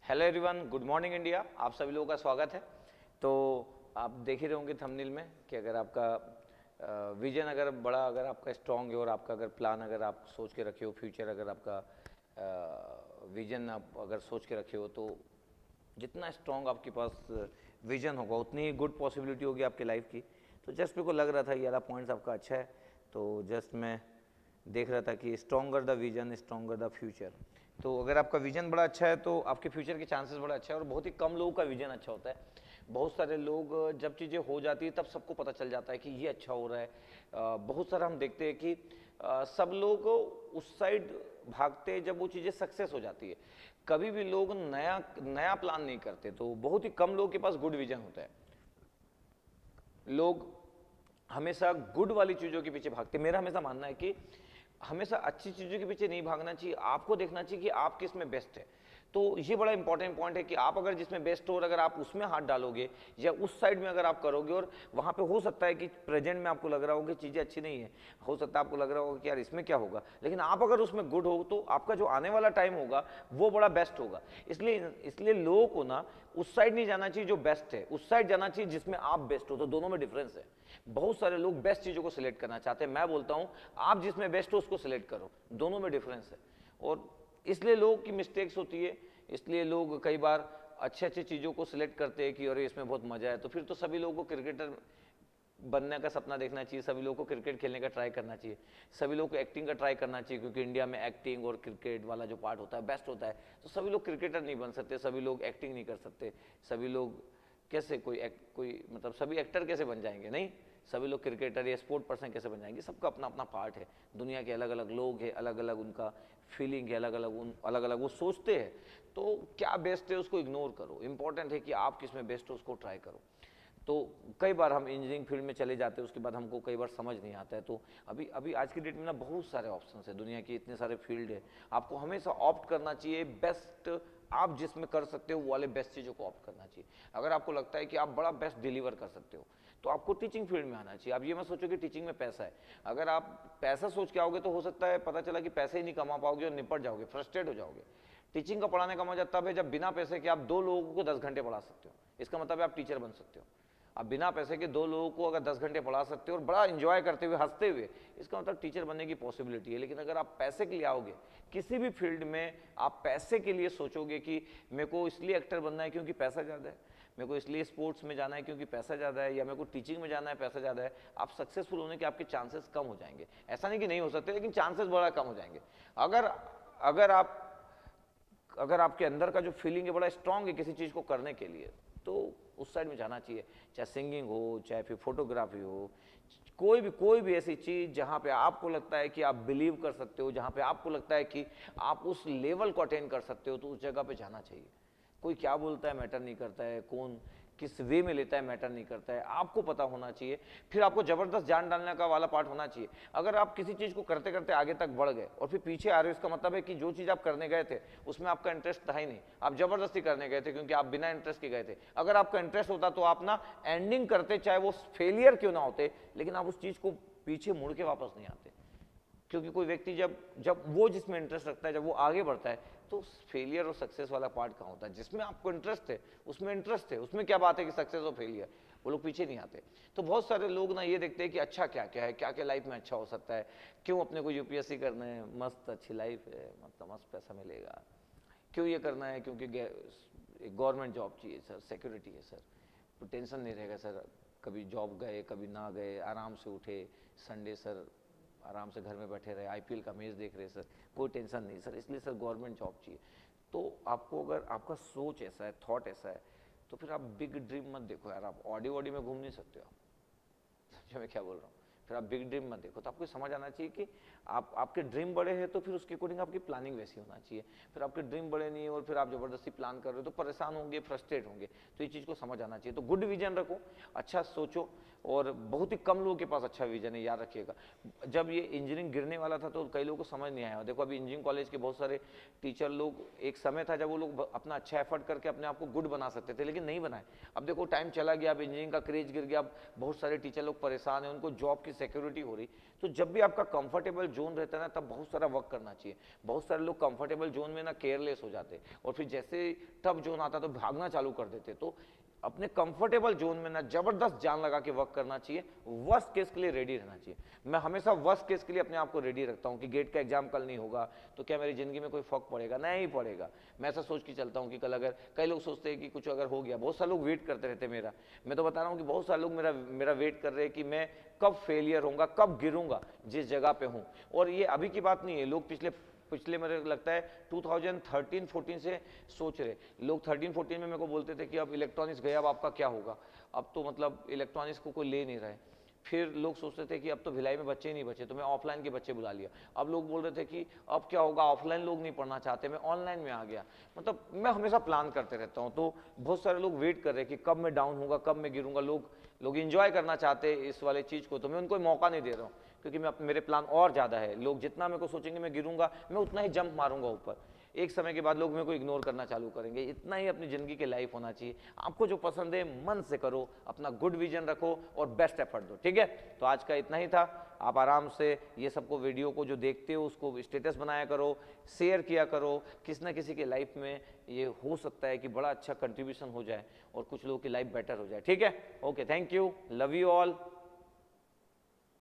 Hello everyone, good morning India. आप सभी लोगों का स्वागत है। तो आप देख ही रहे होंगे थंबनेल में कि अगर आपका विजन अगर बड़ा, अगर आपका स्ट्रांग है और आपका अगर प्लान अगर आप सोच के रखे हो, फ्यूचर अगर आपका विजन आप अगर सोच के रखे हो, तो जितना स्ट्रांग आपके पास विजन होगा उतनी ही गुड पॉसिबिलिटी होगी आपके लाइफ की। तो जस्ट मेरे को लग रहा था ये वाला पॉइंट्स आपका अच्छा है, तो जस्ट मैं देख रहा था कि stronger the vision stronger the future. तो अगर आपका विजन बड़ा अच्छा है तो आपके फ्यूचर के चांसेस बड़ा अच्छा है। और बहुत ही कम लोगों का विजन अच्छा होता है। बहुत सारे लोग जब चीज़ें हो जाती है तब सबको पता चल जाता है कि ये अच्छा हो रहा है। बहुत सारा हम देखते हैं कि सब लोग उस साइड भागते हैं जब वो चीज़ें सक्सेस हो जाती है। कभी भी लोग नया नया प्लान नहीं करते। तो बहुत ही कम लोगों के पास गुड विजन होता है। लोग हमेशा गुड वाली चीज़ों के पीछे भागते। मेरा हमेशा मानना है कि हमेशा अच्छी चीज़ों के पीछे नहीं भागना चाहिए, आपको देखना चाहिए कि आप किस में बेस्ट है। तो ये बड़ा इंपॉर्टेंट पॉइंट है कि आप अगर जिसमें बेस्ट हो और अगर आप उसमें हाथ डालोगे या उस साइड में अगर आप करोगे, और वहाँ पे हो सकता है कि प्रेजेंट में आपको लग रहा हो कि चीज़ें अच्छी नहीं है, हो सकता है आपको लग रहा होगा कि यार इसमें क्या होगा, लेकिन आप अगर उसमें गुड हो तो आपका जो आने वाला टाइम होगा वो बड़ा बेस्ट होगा। इसलिए लोगों को ना उस साइड नहीं जाना चाहिए जो बेस्ट है, उस साइड जाना चाहिए जिसमें आप बेस्ट हो। तो दोनों में डिफरेंस है। बहुत सारे लोग बेस्ट चीज़ों को सिलेक्ट करना चाहते हैं। मैं बोलता हूं आप जिसमें बेस्ट हो उसको सिलेक्ट करो। दोनों में डिफरेंस है। और इसलिए लोगों की मिस्टेक्स होती है। इसलिए लोग कई बार अच्छे अच्छे चीज़ों को सिलेक्ट करते हैं कि अरे इसमें बहुत मजा है। तो फिर तो सभी लोगों को क्रिकेटर बनने का सपना देखना चाहिए, सभी लोगों को क्रिकेट खेलने का ट्राई करना चाहिए, सभी लोगों को एक्टिंग का ट्राई करना चाहिए, क्योंकि इंडिया में एक्टिंग और क्रिकेट वाला जो पार्ट होता है बेस्ट होता है। तो सभी लोग क्रिकेटर नहीं बन सकते, सभी लोग एक्टिंग नहीं कर सकते, सभी लोग कैसे कोई मतलब सभी एक्टर कैसे बन जाएंगे? नहीं, सभी लोग क्रिकेटर या स्पोर्ट पर्सन कैसे बन जाएंगे? सबका अपना अपना पार्ट है। दुनिया के अलग अलग लोग हैं, अलग अलग उनका फीलिंग है, अलग अलग वो सोचते हैं। तो क्या बेस्ट है उसको इग्नोर करो। इंपॉर्टेंट है कि आप किस में बेस्ट हो उसको ट्राई करो। तो कई बार हम इंजीनियरिंग फील्ड में चले जाते हैं, उसके बाद हमको कई बार समझ नहीं आता है। तो अभी अभी आज की डेट में ना बहुत सारे ऑप्शंस है, दुनिया की इतने सारे फील्ड है। आपको हमेशा ऑप्ट करना चाहिए बेस्ट, आप जिसमें कर सकते हो वो वाले बेस्ट चीज़ों को ऑप्ट करना चाहिए। अगर आपको लगता है कि आप बड़ा बेस्ट डिलीवर कर सकते हो तो आपको टीचिंग फील्ड में आना चाहिए। आप ये मत सोचो कि टीचिंग में पैसा है। अगर आप पैसा सोच के आओगे तो हो सकता है पता चला कि पैसे ही नहीं कमा पाओगे और निपट जाओगे, फ्रस्ट्रेट हो जाओगे। टीचिंग का पढ़ाने का मजा तब है जब बिना पैसे के आप 2 लोगों को 10 घंटे पढ़ा सकते हो। इसका मतलब है आप टीचर बन सकते हो। आप बिना पैसे के 2 लोगों को अगर 10 घंटे पढ़ा सकते हो और बड़ा इंजॉय करते हुए, हंसते हुए, इसका मतलब टीचर बनने की पॉसिबिलिटी है। लेकिन अगर आप पैसे के लिए आओगे किसी भी फील्ड में, आप पैसे के लिए सोचोगे कि मेरे को इसलिए एक्टर बनना है क्योंकि पैसा ज़्यादा है, मेरे को इसलिए स्पोर्ट्स में जाना है क्योंकि पैसा ज़्यादा है, या मेरे को टीचिंग में जाना है पैसा ज़्यादा है, आप सक्सेसफुल होने के आपके चांसेस कम हो जाएंगे। ऐसा नहीं कि नहीं हो सकते, लेकिन चांसेस बड़ा कम हो जाएंगे। अगर अगर आप अगर आपके अंदर का जो फीलिंग है बड़ा स्ट्रांग है किसी चीज़ को करने के लिए, तो उस साइड में जाना चाहिए। चाहे सिंगिंग हो, चाहे फिर फोटोग्राफी हो, कोई भी ऐसी चीज़ जहाँ पे आपको लगता है कि आप बिलीव कर सकते हो, जहाँ पे आपको लगता है कि आप उस लेवल को अटेन कर सकते हो, तो उस जगह पे जाना चाहिए। कोई क्या बोलता है मैटर नहीं करता है, कौन किस वे में लेता है मैटर नहीं करता है, आपको पता होना चाहिए। फिर आपको जबरदस्त जान डालने का वाला पार्ट होना चाहिए। अगर आप किसी चीज़ को करते करते आगे तक बढ़ गए और फिर पीछे आ रहे हो, इसका मतलब है कि जो चीज़ आप करने गए थे उसमें आपका इंटरेस्ट था ही नहीं, आप जबरदस्ती करने गए थे क्योंकि आप बिना इंटरेस्ट के गए थे। अगर आपका इंटरेस्ट होता तो आप ना एंडिंग करते, चाहे वो फेलियर क्यों ना होते, लेकिन आप उस चीज़ को पीछे मुड़ के वापस नहीं आते। क्योंकि कोई व्यक्ति जब जब वो जिसमें इंटरेस्ट रखता है, जब वो आगे बढ़ता है, तो फेलियर और सक्सेस वाला पार्ट कहाँ होता है? जिसमें आपको इंटरेस्ट है उसमें इंटरेस्ट है, उसमें क्या बात है कि सक्सेस और फेलियर, वो लोग पीछे नहीं आते। तो बहुत सारे लोग ना ये देखते हैं कि अच्छा क्या क्या है, क्या क्या लाइफ में अच्छा हो सकता है, क्यों अपने को यूपीएससी करना है, मस्त अच्छी लाइफ है, मतलब मस्त पैसा मिलेगा, क्यों ये करना है, क्योंकि गवर्नमेंट जॉब चाहिए सर, सिक्योरिटी है सर, तो टेंशन नहीं रहेगा सर, कभी जॉब गए कभी ना गए, आराम से उठे, संडे सर आराम से घर में बैठे रहे, आईपीएल का मैच देख रहे सर, कोई टेंशन नहीं सर, इसलिए सर गवर्नमेंट जॉब चाहिए। तो आपको अगर आपका सोच ऐसा है, थॉट ऐसा है, तो फिर आप बिग ड्रीम मत देखो यार। आप ऑडी वॉडी में घूम नहीं सकते हो। समझो मैं क्या बोल रहा हूँ? फिर आप बिग ड्रीम मत देखो। तो आपको समझ आना चाहिए कि आपके ड्रीम बड़े हैं तो फिर उसके अकॉर्डिंग आपकी प्लानिंग वैसी होना चाहिए। फिर आपके ड्रीम बड़े नहीं है और फिर आप जबरदस्ती प्लान कर रहे हो तो परेशान होंगे, फ्रस्ट्रेट होंगे। तो ये चीज़ को समझ आना चाहिए। तो गुड विजन रखो, अच्छा सोचो। और बहुत ही कम लोगों के पास अच्छा विजन है, याद रखिएगा। जब ये इंजीनियरिंग गिरने वाला था तो कई लोगों को समझ नहीं आया। देखो अभी इंजीनियरिंग कॉलेज के बहुत सारे टीचर लोग, एक समय था जब वो लोग अपना अच्छा एफर्ट करके अपने आप को गुड बना सकते थे, लेकिन नहीं बनाए। अब देखो टाइम चला गया, अब इंजीनियरिंग का क्रेज गिर गया, अब बहुत सारे टीचर लोग परेशान हैं, उनको जॉब की आपकी सिक्योरिटी हो रही। तो जब भी आपका कंफर्टेबल जोन रहता है ना, तब बहुत सारा वर्क करना चाहिए। बहुत सारे लोग कंफर्टेबल जोन में ना केयरलेस हो जाते और फिर जैसे टफ जोन आता तो भागना चालू कर देते। तो अपने कंफर्टेबल जोन में ना जबरदस्त जान लगा के वर्क करना चाहिए, वर्स्ट केस के लिए रेडी रहना चाहिए। मैं हमेशा वर्स्ट केस के लिए अपने आप को रेडी रखता हूं कि गेट का एग्जाम कल नहीं होगा तो क्या मेरी जिंदगी में कोई फर्क पड़ेगा, नहीं पड़ेगा। मैं ऐसा सोच के चलता हूं कि कल अगर, कई लोग सोचते हैं कि कुछ अगर हो गया, बहुत सारे लोग वेट करते रहते मेरा, मैं तो बता रहा हूं कि बहुत सारे लोग मेरा वेट कर रहे हैं कि मैं कब फेलियर होऊंगा, कब गिरूंगा जिस जगह पे हूं। और ये अभी की बात नहीं है, लोग पिछले मेरे लगता है 2013-14 से सोच रहे लोग। 13-14 में मेरे को बोलते थे कि अब इलेक्ट्रॉनिक्स गया, अब आपका क्या होगा। अब तो मतलब इलेक्ट्रॉनिक्स को कोई ले नहीं रहा है। फिर लोग सोचते थे कि अब तो भिलाई में बच्चे ही नहीं बचे, तो मैं ऑफलाइन के बच्चे बुला लिया। अब लोग बोल रहे थे कि अब क्या होगा, ऑफलाइन लोग नहीं पढ़ना चाहते, मैं ऑनलाइन में आ गया। मतलब मैं हमेशा प्लान करते रहता हूँ। तो बहुत सारे लोग वेट कर रहे हैं कि कब मैं डाउन होगा, कब मैं गिरूंगा। लोग इंजॉय करना चाहते हैं इस वाले चीज़ को, तो मैं उनको मौका नहीं दे रहा हूँ, क्योंकि मेरे प्लान और ज़्यादा है। लोग जितना मेरे को सोचेंगे मैं गिरूंगा, मैं उतना ही जंप मारूंगा ऊपर। एक समय के बाद लोग मेरे को इग्नोर करना चालू करेंगे। इतना ही अपनी ज़िंदगी की लाइफ होना चाहिए। आपको जो पसंद है मन से करो, अपना गुड विजन रखो और बेस्ट एफर्ट दो, ठीक है। तो आज का इतना ही था। आप आराम से ये सबको, वीडियो को जो देखते हो उसको स्टेटस बनाया करो, शेयर किया करो। किसी ना किसी के लाइफ में ये हो सकता है कि बड़ा अच्छा कंट्रीब्यूशन हो जाए और कुछ लोगों की लाइफ बेटर हो जाए, ठीक है। Okay, thank you, love you all.